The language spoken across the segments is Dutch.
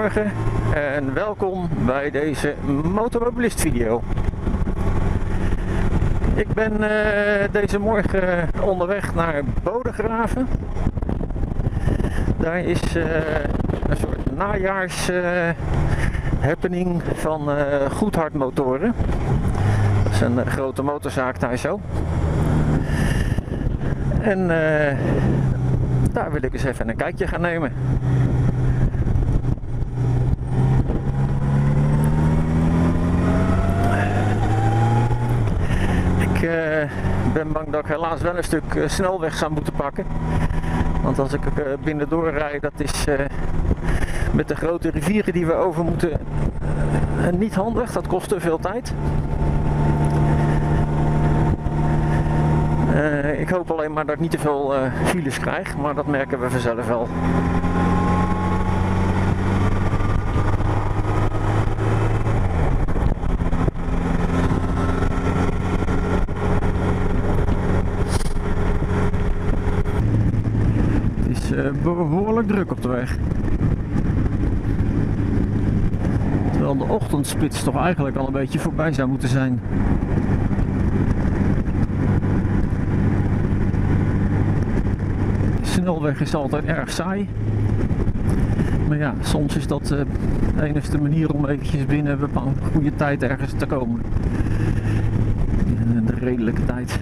Goedemorgen en welkom bij deze Motomobilist video. Ik ben deze morgen onderweg naar Bodegraven. Daar is een soort najaars happening van Goedhart Motoren. Dat is een grote motorzaak daar zo. En daar wil ik eens even een kijkje gaan nemen. Ik ben bang dat ik helaas wel een stuk snelweg zou moeten pakken. Want als ik binnendoor rijd, dat is met de grote rivieren die we over moeten niet handig. Dat kost te veel tijd. Ik hoop alleen maar dat ik niet te veel files krijg, maar dat merken we vanzelf wel. Het is behoorlijk druk op de weg. Terwijl de ochtendspits toch eigenlijk al een beetje voorbij zou moeten zijn. De snelweg is altijd erg saai. Maar ja, soms is dat de enige manier om eventjes binnen een bepaalde goede tijd ergens te komen. In de redelijke tijd.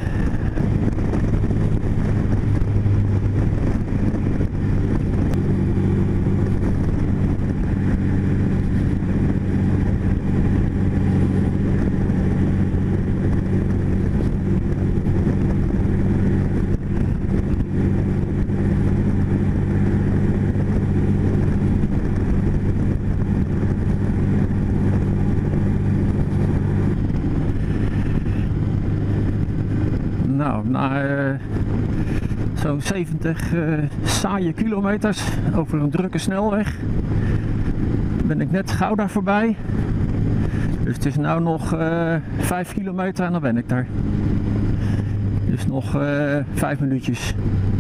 Nou, na zo'n 70 saaie kilometers over een drukke snelweg ben ik net Gouda voorbij. Dus het is nu nog 5 kilometer en dan ben ik daar. Dus nog 5 minuutjes.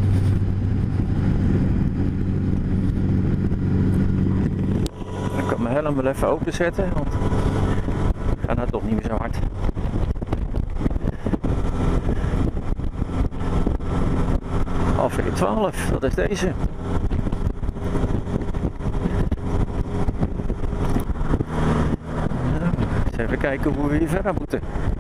Ik kan mijn helm wel even openzetten, want ik ga nou toch niet meer zo hard. Afrit 12, dat is deze. Nou, eens even kijken hoe we hier verder moeten.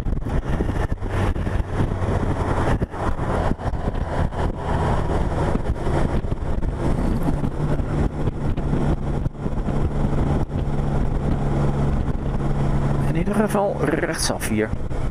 In ieder geval rechtsaf hier.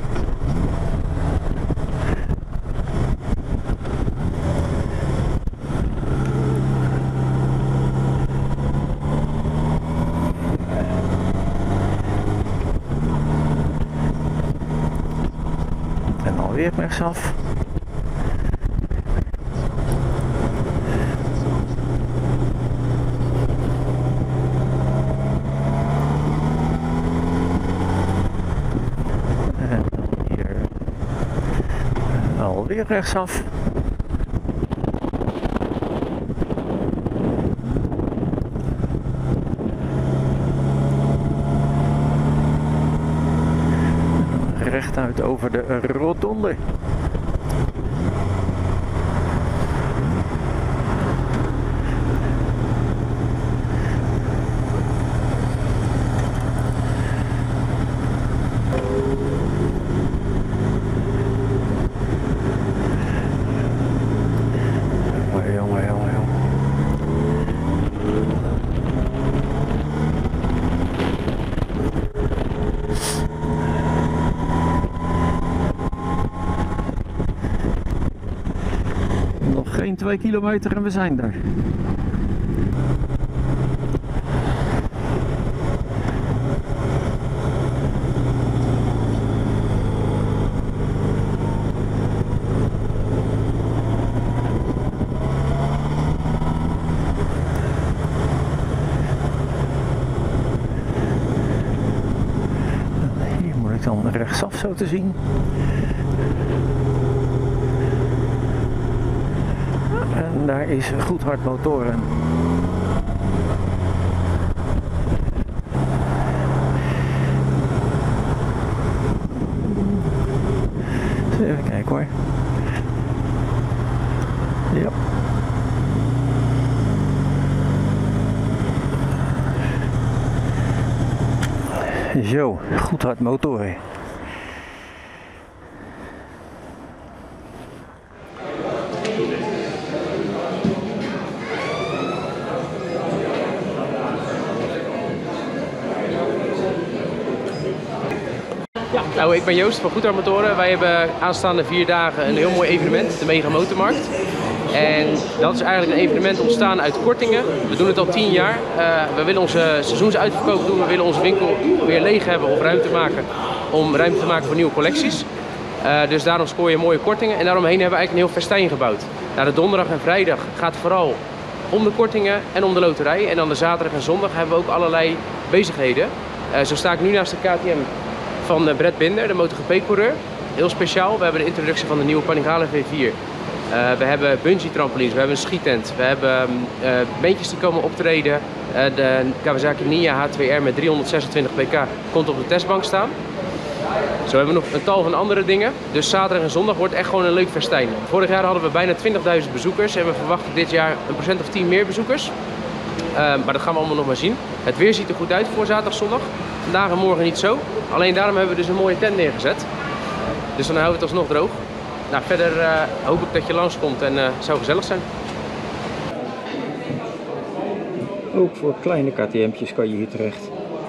Weer rechtsaf. En dan hier alweer rechtsaf. Rechtuit over de rotonde. Geen 2 kilometer en we zijn daar. Hier moet ik dan rechtsaf zo te zien. En daar is Goedhart Motoren. Even kijken hoor. Ja. Zo, goed hard motoren. Nou, ik ben Joost van Goedhart Motoren. Wij hebben aanstaande 4 dagen een heel mooi evenement, de Mega Motormarkt. En dat is eigenlijk een evenement ontstaan uit kortingen. We doen het al 10 jaar. We willen onze seizoensuitverkoop doen. We willen onze winkel weer leeg hebben of ruimte maken om ruimte te maken voor nieuwe collecties. Dus daarom scoor je mooie kortingen. En daaromheen hebben we eigenlijk een heel festijn gebouwd. Nou, de donderdag en vrijdag gaat vooral om de kortingen en om de loterij. En dan de zaterdag en zondag hebben we ook allerlei bezigheden. Zo sta ik nu naast de KTM van Brett Binder, de MotoGP-coureur. Heel speciaal. We hebben de introductie van de nieuwe Panigale V4. We hebben bungee trampolines, we hebben een schiettent, we hebben beentjes die komen optreden. De Kawasaki Ninja H2R met 326 pk komt op de testbank staan. Zo hebben we nog een tal van andere dingen. Dus zaterdag en zondag wordt echt gewoon een leuk festijn. Vorig jaar hadden we bijna 20.000 bezoekers en we verwachten dit jaar een procent of 10 meer bezoekers. Maar dat gaan we allemaal nog maar zien. Het weer ziet er goed uit voor zaterdag, zondag. Vandaag en morgen niet zo. Alleen daarom hebben we dus een mooie tent neergezet. Dus dan houden we het alsnog droog. Nou, verder hoop ik dat je langskomt en het zou gezellig zijn. Ook voor kleine KTM'tjes kan je hier terecht.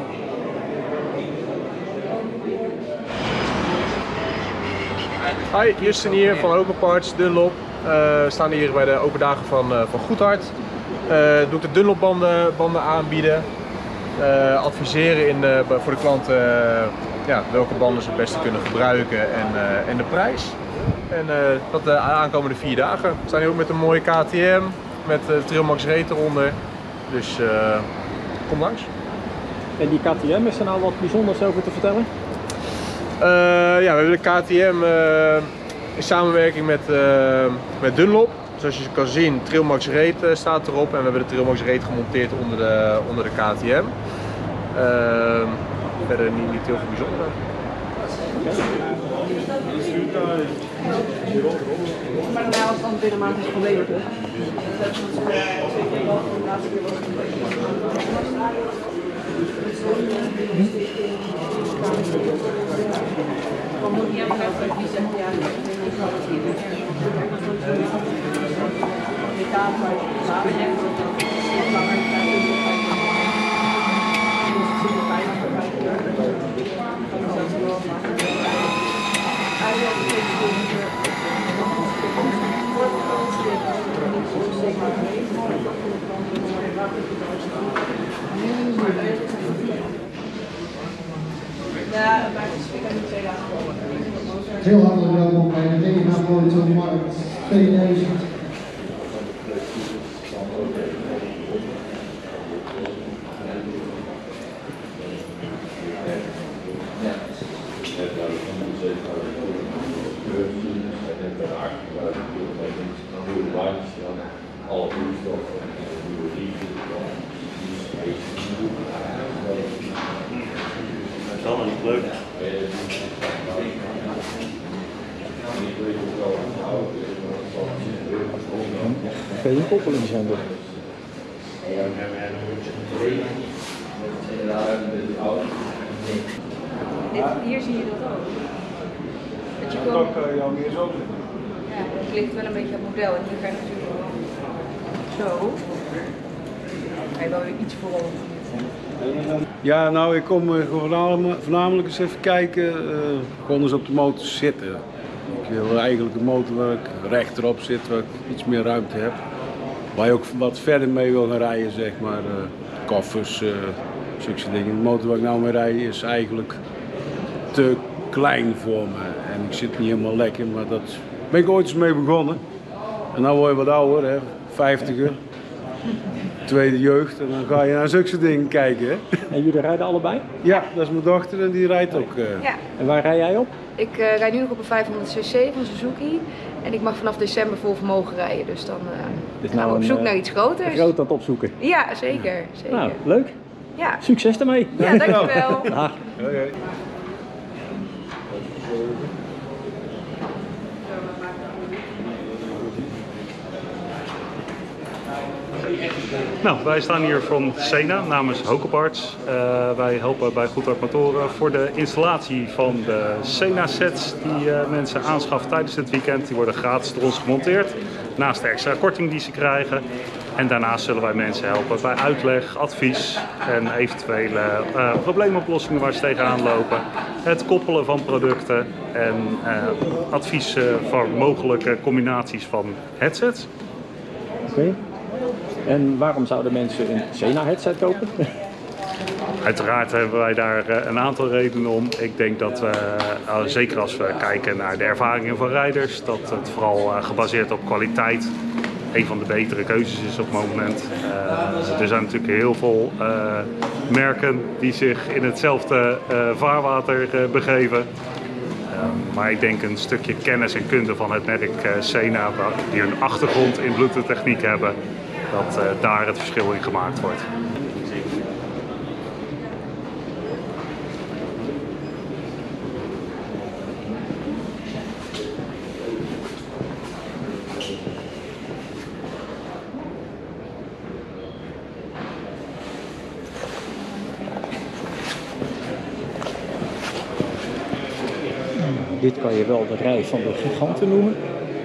Hi, Justin hier van Open Parts, Dunlop. We staan hier bij de open dagen van Goedhart. Doe ik de Dunlop banden aanbieden. Adviseren voor de klanten welke banden ze het beste kunnen gebruiken en de prijs. En dat de aankomende 4 dagen. We staan hier ook met een mooie KTM, met de Trailmax Race eronder. Dus kom langs. En die KTM, is er nou wat bijzonders over te vertellen? Ja, we hebben de KTM in samenwerking met Dunlop. Zoals je kan zien, Trailmax Race staat erop en we hebben de Trailmax Race gemonteerd onder de KTM. Verder niet heel veel bijzonder. Maar nou, als dan binnen maand is het geleverd, hè? Heel hartelijk welkom bij de Mega Motormarkt 2000. Dat is allemaal niet leuk. Kan je een koppeling zijn door? Hier zie je dat ook. Dat je gewoon... jou meer zo doen. Ja, het ligt wel een beetje op het model en hier ga je natuurlijk wel zo. Ga je wel weer iets voorop. Ja, nou, ik kom voornamelijk eens even kijken, gewoon eens op de motor zitten. Ik wil eigenlijk een motor waar ik rechterop zit, waar ik iets meer ruimte heb. Waar je ook wat verder mee wil gaan rijden, zeg maar. Koffers, zulke dingen. De motor waar ik nou mee rijd is eigenlijk te klein voor me. En ik zit niet helemaal lekker, maar dat ben ik ooit eens mee begonnen. En dan word je wat ouder, hè, 50er. Tweede jeugd en dan ga je naar zulke dingen kijken. Hè? En jullie rijden allebei? Ja, dat is mijn dochter en die rijdt ook. Ja, En waar rij jij op? ik rijd nu nog op een 500cc van Suzuki. En ik mag vanaf december vol vermogen rijden. Dus dan gaan we op zoek naar iets groters. Groot aan het opzoeken. Ja, zeker. Zeker. Nou, leuk. Ja. Succes ermee. Ja, dankjewel. Dag. Okay. Nou, wij staan hier van Sena namens Hocoparts. Wij helpen bij Goedhart Motoren voor de installatie van de Sena sets die mensen aanschaffen tijdens het weekend. Die worden gratis door ons gemonteerd, naast de extra korting die ze krijgen. En daarnaast zullen wij mensen helpen bij uitleg, advies en eventuele probleemoplossingen waar ze tegenaan lopen. Het koppelen van producten en advies voor mogelijke combinaties van headsets. Oké. En waarom zouden mensen een Sena headset kopen? Uiteraard hebben wij daar een aantal redenen om. Ik denk dat we, zeker als we kijken naar de ervaringen van rijders, dat het vooral gebaseerd op kwaliteit een van de betere keuzes is op het moment. Er zijn natuurlijk heel veel merken die zich in hetzelfde vaarwater begeven. Maar ik denk een stukje kennis en kunde van het merk Sena, die een achtergrond in Bluetooth techniek hebben, dat daar het verschil in gemaakt wordt. Dit kan je wel de rij van de giganten noemen.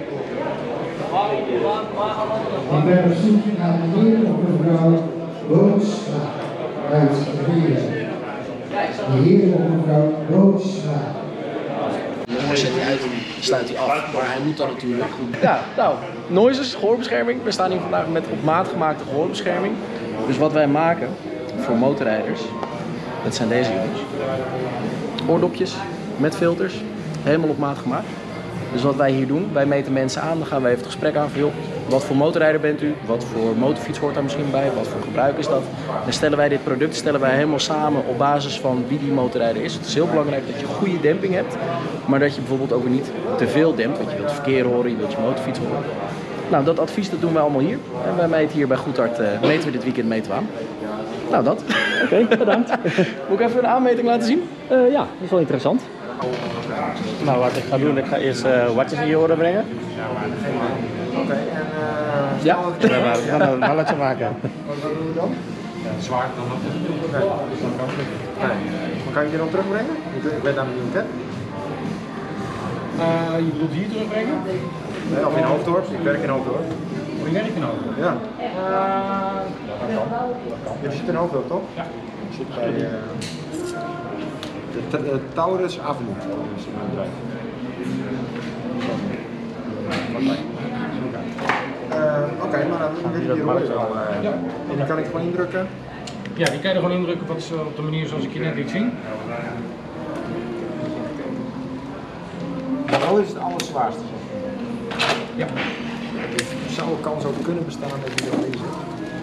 Ik ben op zoek naar de heer of mevrouw Boonstra uit Rieren. De heer of mevrouw Boonstra. Zet hij uit, sluit hij af, maar hij moet dan natuurlijk. Ja, nou, noises, gehoorbescherming. We staan hier vandaag met op maat gemaakte gehoorbescherming. Dus wat wij maken voor motorrijders, dat zijn deze jongens. Oordopjes met filters, helemaal op maat gemaakt. Dus wat wij hier doen, wij meten mensen aan, dan gaan we even het gesprek aan van joh, wat voor motorrijder bent u, wat voor motorfiets hoort daar misschien bij, wat voor gebruik is dat. Dan stellen wij dit product helemaal samen op basis van wie die motorrijder is. Het is heel belangrijk dat je goede demping hebt, maar dat je bijvoorbeeld ook niet te veel dempt, want je wilt verkeer horen, je wilt je motorfiets horen. Nou, dat advies dat doen wij allemaal hier. En wij meten hier bij Goedhart, meten we dit weekend meten we aan. Nou, dat. Oké, bedankt. Moet ik even een aanmeting laten zien? Ja, dat is wel interessant. Nou, wat ik ga doen, ik ga eerst watjes in je oren brengen. Oké, en ja, we gaan een balletje maken. Wat doen we dan? Zwaar dan nog. Nee, maar kan je die dan terugbrengen? Ik weet namelijk niet hoe het Je bedoelt hier terugbrengen? Nee, of in Hoofddorp. Ik werk in Hoofddorp. Oh, je werkt in Hoofddorp? Ja. Dat kan. Je zit in Hoofddorp, toch? Ja. Ik zit bij de Taurus Avenue. Dat is mijn bedrijf. Oké, maar dan wil je die rol wel. En die kan ik gewoon indrukken? Ja, die kan je er gewoon indrukken op de manier zoals ik je net liet zien. De rol is het allerzwaarste. Ja. Er zou een kans ook kunnen bestaan dat je erin zit.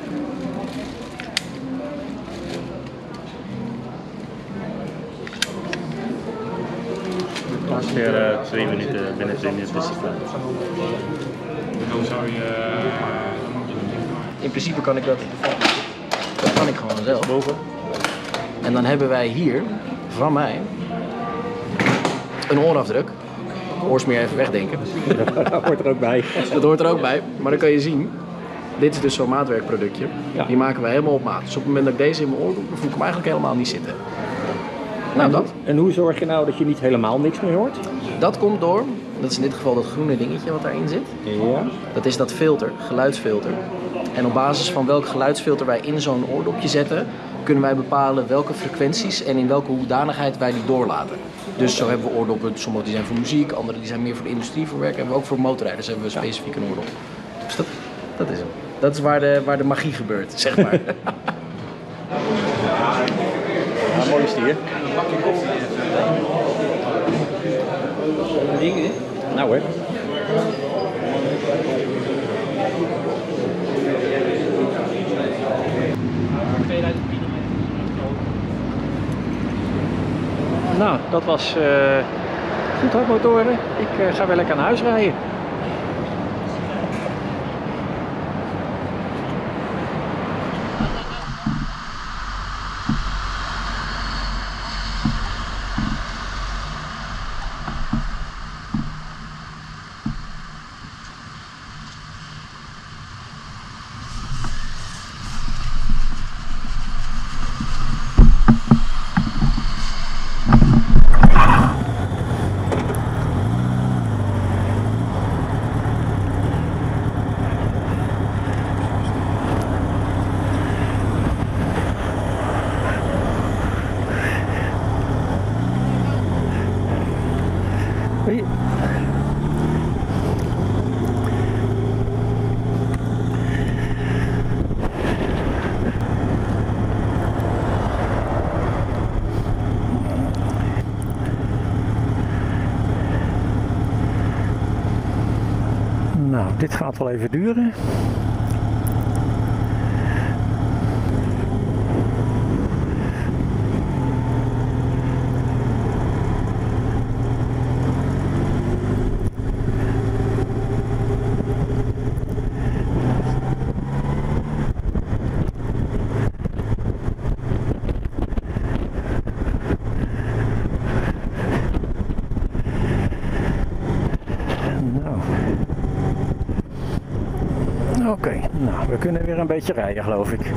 Ongeveer 2 minuten, binnen 2 minuten is het klaar. Dan zou je... In principe kan ik dat kan ik gewoon zelf. Boven. En dan hebben wij hier, van mij, een oorafdruk. Oorsmeer even wegdenken. Dat hoort er ook bij. Dat hoort er ook bij, maar dan kan je zien, dit is dus zo'n maatwerkproductje. Ja. Die maken wij helemaal op maat. Dus op het moment dat ik deze in mijn oor doe, dan voel ik hem eigenlijk helemaal niet zitten. Nou, dat. En hoe zorg je nou dat je niet helemaal niks meer hoort? Dat komt door, dat is in dit geval dat groene dingetje wat daarin zit. Ja. Dat is dat filter, geluidsfilter. En op basis van welk geluidsfilter wij in zo'n oordopje zetten, kunnen wij bepalen welke frequenties en in welke hoedanigheid wij die doorlaten. Dus zo hebben we oordoppen, sommige die zijn voor muziek, andere die zijn meer voor de industrie voor werk. En ook voor motorrijders hebben we specifiek een oordop. Dus dat is hem. Dat is waar de magie gebeurt, zeg maar. Ja, mooie stier. Dingen? Nou hè. Nou, dat was Goedhart Motoren. Ik ga weer lekker naar huis rijden. Hoi. Nou, dit gaat wel even duren. Oké, nou, we kunnen weer een beetje rijden, geloof ik.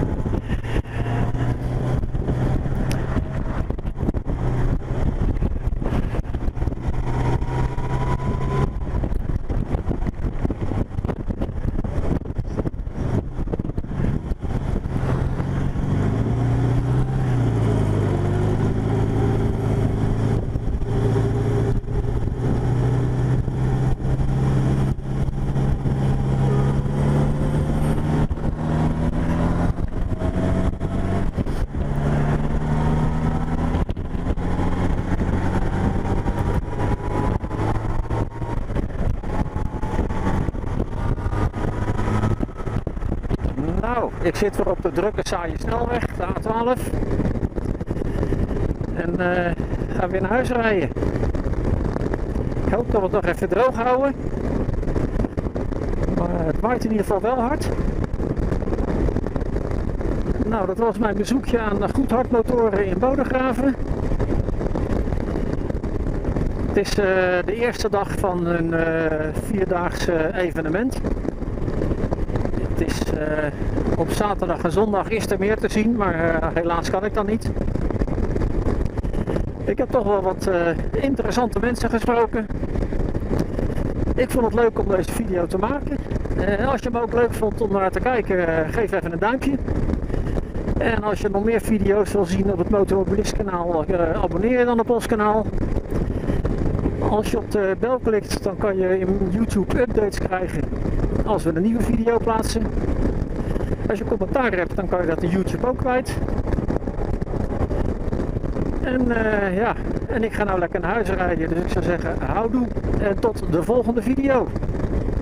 Nou, ik zit weer op de drukke saaie snelweg, de A12. En ga weer naar huis rijden. Ik hoop dat we het nog even droog houden. Maar het waait in ieder geval wel hard. Nou, dat was mijn bezoekje aan Goedhartmotoren in Bodegraven. Het is de eerste dag van een vierdaagse evenement. Het is, op zaterdag en zondag is er meer te zien, maar helaas kan ik dan niet. Ik heb toch wel wat interessante mensen gesproken. Ik vond het leuk om deze video te maken. Als je hem ook leuk vond om naar te kijken, geef even een duimpje. En als je nog meer video's wil zien op het Motomobilist kanaal, abonneer je dan op ons kanaal. Als je op de bel klikt, dan kan je in YouTube updates krijgen als we een nieuwe video plaatsen. Als je commentaar hebt, dan kan je dat in YouTube ook kwijt. En ja, en ik ga nou lekker naar huis rijden, dus ik zou zeggen houdoe en tot de volgende video.